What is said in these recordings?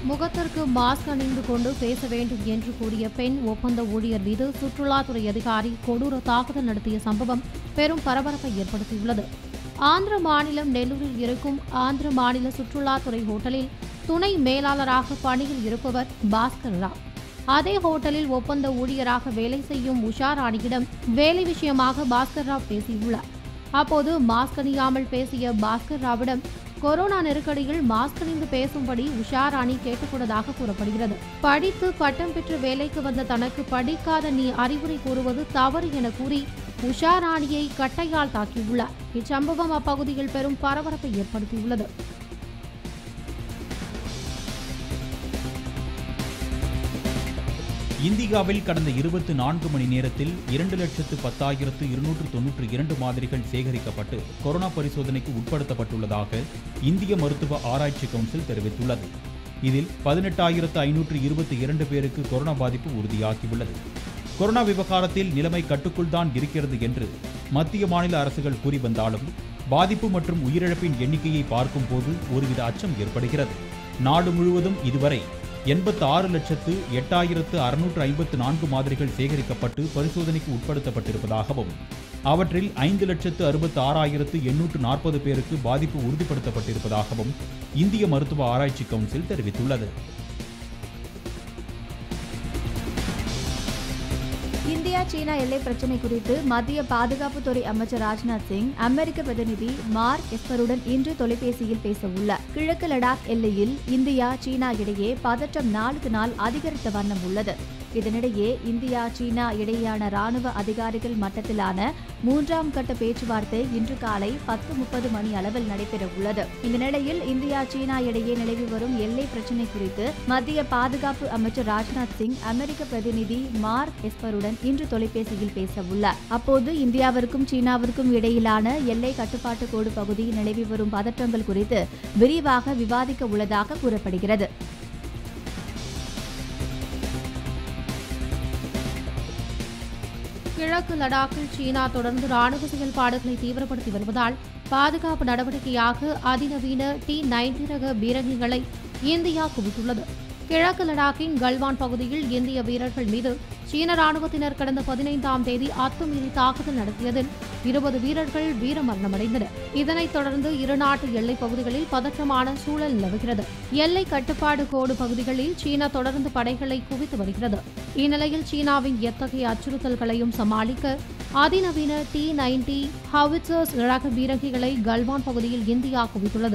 முகத்திற்கு மாஸ்க் அணிந்து கொண்டு பேச வேண்டும் என்று கூறிய பெண் ஒப்பந்த ஊழியர் மீது சுற்றுலாத்துறை அதிகாரி கொடூர தாக்குதல் நடத்திய சம்பவம் பெரும் பரபரப்பை ஏற்படுத்தியுள்ளது. ஆந்திர மாநிலம் நெல்லூரில் இருக்கும் ஆந்திர மாநில சுற்றுலாத்துறை ஹோட்டலில் துணை மேலாளராக பணியில் இருப்பவர் பாஸ்கர் ராவ். அதே ஹோட்டலில் ஒப்பந்த ஊழியராக வேலை செய்யும் உஷா ராணியிடம் வேலை விஷயமாக பாஸ்கர் ராவ் பேசியுள்ளார். அப்போது மாஸ்க் அணியாமல் பேசிய பாஸ்கர் ராவிடம் கொரோனா நெருக்கடியில் மாஸ்க் அணிந்து பேசும்படி உஷா ராணி கேட்டுக்கொண்டதாக கூறப்படுகிறது. படித்து பட்டம் பெற்று வேலைக்கு வந்த தனக்கு படிக்காத நீ அறிவுரை கூறுவது தவறு என கூறி உஷா ராணியை கட்டையால் தாக்கியுள்ளார். இச்சம்பவம் அப்பகுதியில் பெரும் பரபரப்பை ஏற்படுத்தியுள்ளது. இந்தியாவில் கடந்த 24 மணி நேரத்தில் 2,10,292 மாதிரிகள் சேகரிக்கப்பட்டு கொரோனா பரிசோதனைக்கு உட்படுத்தப்பட்டுள்ளதாக இந்திய மருத்துவ ஆராய்ச்சி கவுன்சில் தெரிவித்துள்ளது. இதில் 18,522 பேருக்கு கொரோனா பாதிப்பு உறுதியாகியுள்ளது. கொரோனா விவகாரத்தில் நிலைமை கட்டுக்குள் தான் இருக்கிறது என்று மத்திய மாநில அரசுகள் கூறி வந்தாலும் பாதிப்பு மற்றும் உயிரிழப்பின் எண்ணிக்கையை பார்க்கும்போது ஒருவித அச்சம் ஏற்படுகிறது. நாடு முழுவதும் இதுவரை 86,08,654 மாதிரிகள் சேகரிக்கப்பட்டு பரிசோதனைக்கு உட்படுத்தப்பட்டிருப்பதாகவும் அவற்றில் 5,66,840 பேருக்கு பாதிப்பு உறுதிப்படுத்தப்பட்டிருப்பதாகவும் இந்திய மருத்துவ ஆராய்ச்சி கவுன்சில் தெரிவித்துள்ளது. இந்தியா சீனா எல்லை பிரச்சினை குறித்து மத்திய பாதுகாப்புத்துறை அமைச்சர் ராஜ்நாத் சிங் அமெரிக்க பிரதிநிதி மார்க் எஸ்பருடன் இன்று தொலைபேசியில் பேச உள்ளார். கிழக்கு லடாக் எல்லையில் இந்தியா சீனா இடையே பதற்றம் நாளுக்கு நாள் அதிகரித்த வண்ணம் உள்ளது. இதனிடையே இந்தியா சீனா இடையேயான ராணுவ அதிகாரிகள் மட்டத்திலான 3ஆம் கட்ட பேச்சுவார்த்தை இன்று காலை 10:30 மணி அளவில் நடைபெற உள்ளது. இந்த நிலையில் இந்தியா சீனா இடையே நிலவி வரும் எல்லை பிரச்சினை குறித்து மத்திய பாதுகாப்பு அமைச்சர் ராஜ்நாத் சிங் அமெரிக்க பிரதிநிதி மார்க் எஸ்பருடன் இன்று தொலைபேசியில் பேச உள்ளார். அப்போது இந்தியாவிற்கும் சீனாவிற்கும் இடையிலான எல்லை கட்டுப்பாட்டு கோடு பகுதியில் நிலவி வரும் பதற்றங்கள் குறித்து விரிவாக விவாதிக்க உள்ளதாக கூறப்படுகிறது. கிழக்கு லடாக்கில் சீனா தொடர்ந்து ராணுவ செயல்பாடுகளை தீவிரப்படுத்தி வருவதால் பாதுகாப்பு நடவடிக்கையாக அதிநவீன T-90 ரக பீரங்கிகளை இந்தியா குவித்துள்ளது. கிழக்கு லடாக்கின் கல்வான் பகுதியில் இந்திய வீரர்கள் மீது சீன ராணுவத்தினர் கடந்த 15ஆம் தேதி அத்துமீறி தாக்குதல் நடத்தியதில் 20 வீரர்கள் வீரமரணமடைந்தனர். இதனைத் தொடர்ந்து இருநாட்டு எல்லைப் பகுதிகளில் பதற்றமான சூழல் நிலவுகிறது. எல்லை கட்டுப்பாடு கோடு பகுதிகளில் சீனா தொடர்ந்து படைகளை குவித்து வருகிறது. இந்நிலையில் சீனாவின் எத்தகைய அச்சுறுத்தல்களையும் சமாளிக்க அதிநவீன T-90 ஹாவிட்சர்ஸ் ரக பீரங்கிகளை கல்வான் பகுதியில் இந்தியா குவித்துள்ளது.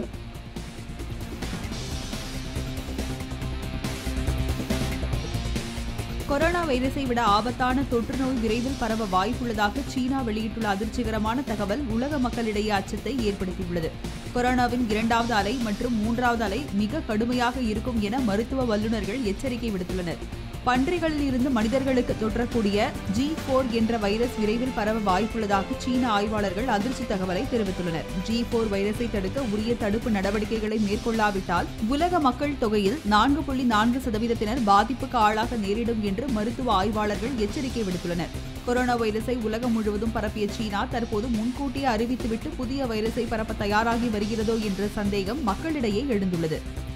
கொரோனா வைரஸை விட ஆபத்தான தொற்று நோய் விரைவில் பரவ வாய்ப்புள்ளதாக சீனா வெளியிட்டுள்ள அதிர்ச்சிகரமான தகவல் உலக மக்களிடையே அச்சத்தை ஏற்படுத்தியுள்ளது. கொரோனாவின் 2வது அலை மற்றும் 3வது அலை மிக கடுமையாக இருக்கும் என மருத்துவ வல்லுநர்கள் எச்சரிக்கை விடுத்துள்ளனர். பன்றிகளில் இருந்து மனிதர்களுக்கு தொற்றக்கூடிய G4 என்ற வைரஸ் விரைவில் பரவ வாய்ப்புள்ளதாக சீன ஆய்வாளர்கள் அதிர்ச்சி தகவலை தெரிவித்துள்ளனர். G4 வைரஸை தடுக்க உரிய தடுப்பு நடவடிக்கைகளை மேற்கொள்ளாவிட்டால் உலக மக்கள் தொகையில் 4.4% பாதிப்புக்கு ஆளாக நேரிடும் என்று மருத்துவ ஆய்வாளர்கள் எச்சரிக்கை விடுத்துள்ளனர். கொரோனா வைரஸை உலகம் முழுவதும் பரப்பிய சீனா தற்போது முன்கூட்டியே அறிவித்துவிட்டு புதிய வைரஸை பரப்ப தயாராகி வருகிறதோ என்ற சந்தேகம் மக்களிடையே எழுந்துள்ளது.